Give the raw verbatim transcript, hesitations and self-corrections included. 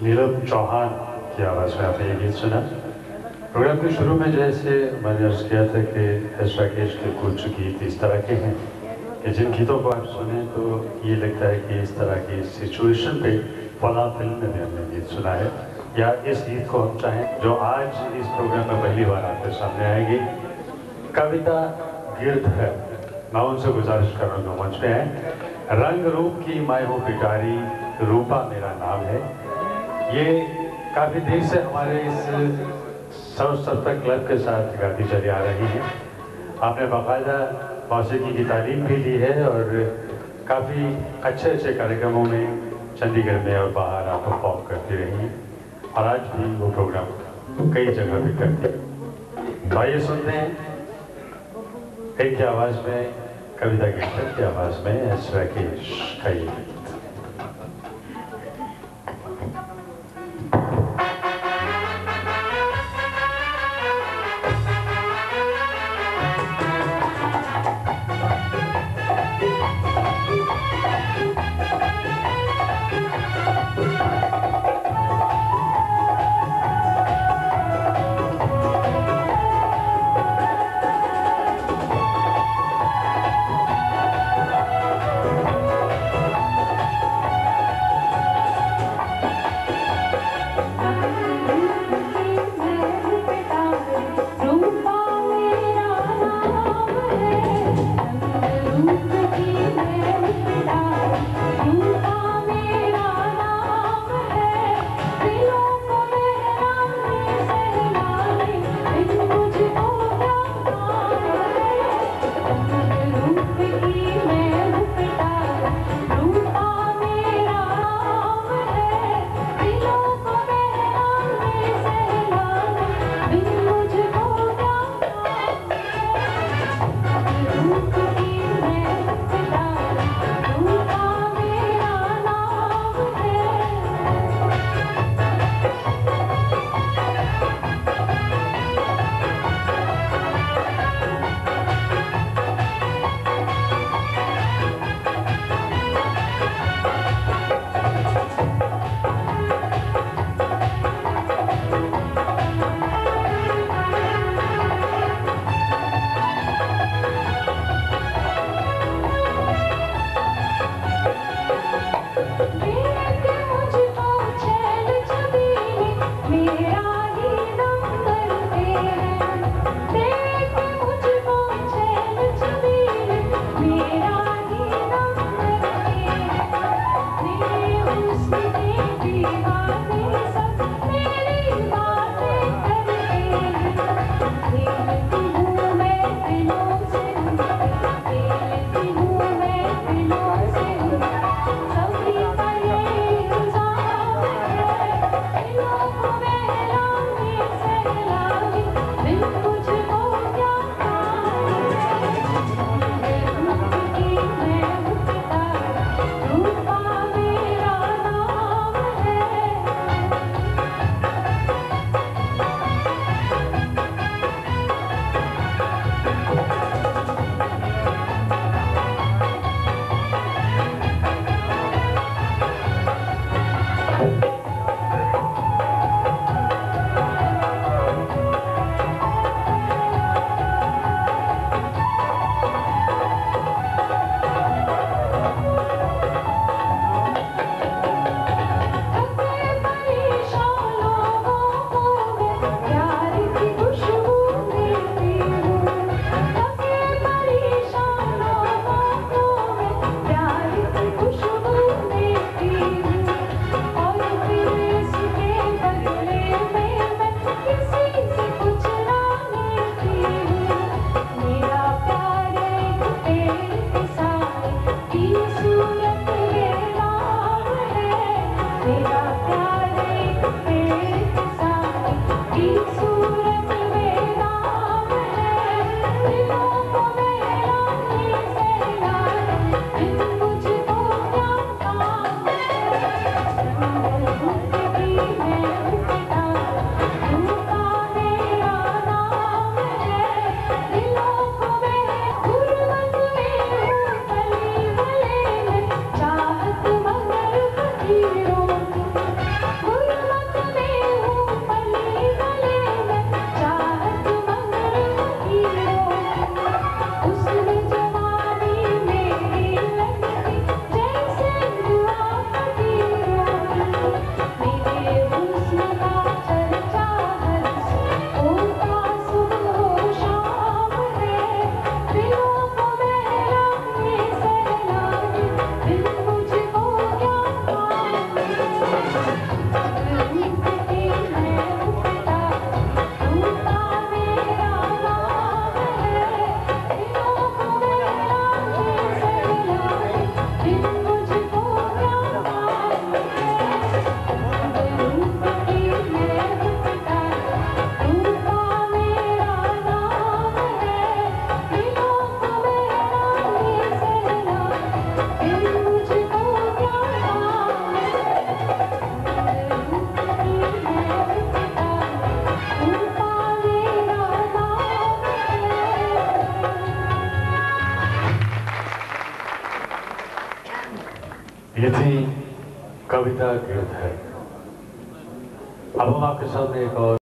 नीरज चौहान की आवाज़ में आपने ये गीत सुना। प्रोग्राम के शुरू में जैसे मैंने अर्ज किया था कि एस राकेश के कुछ गीत इस तरह के हैं कि जिन गीतों को आप सुने तो ये लगता है कि इस तरह की सिचुएशन पे फला फिल्म में भी हमने गीत सुना है, या इस गीत को हम चाहें जो आज इस प्रोग्राम में पहली बार आपके सामने आएगी, कविता गिरधर। मैं उनसे गुजारिश कर रहा हूँ मंच पे हैं। रंग रूप की मैं हूँ पिटारी, रूपा मेरा नाम है। ये काफ़ी देर से हमारे इस सर्व सत्ता क्लब के साथ गाती चली आ रही हैं। आपने बाकायदा मौसीकी की तालीम भी ली है और काफ़ी अच्छे अच्छे कार्यक्रमों में चंडीगढ़ में और बाहर आप परफॉर्म करती रही हैं, और आज भी वो प्रोग्राम कई जगह भी करती है। तो आइए सुनते हैं एक की आवाज़ में, कविता गिरधर की आवाज़ में एस राकेश का ये गीत। ये थी कविता गिरधर। अब हम आपके सामने एक और